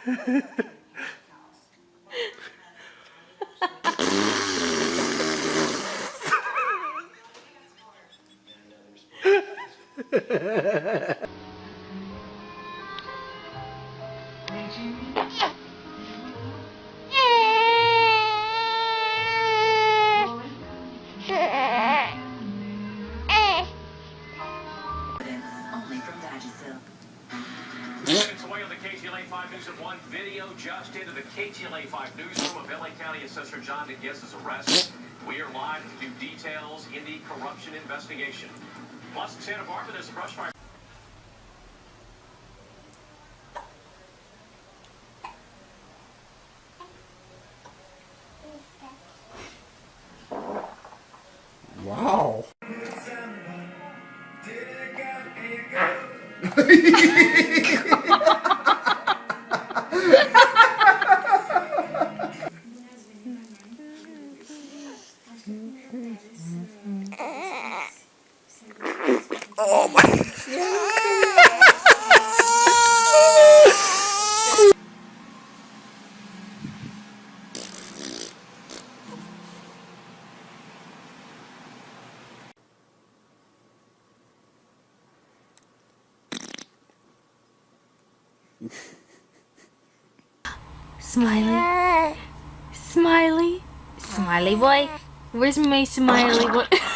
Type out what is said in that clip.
KTLA5 News at 1 video just into the KTLA5 newsroom of LA County Assessor John DeGuess's arrest. We are live to do details in the corruption investigation. Plus, in Santa Barbara, there's a brush fire. Wow. Oh my. Smiley. Smiley. Smiley boy. Where's my smiley boy?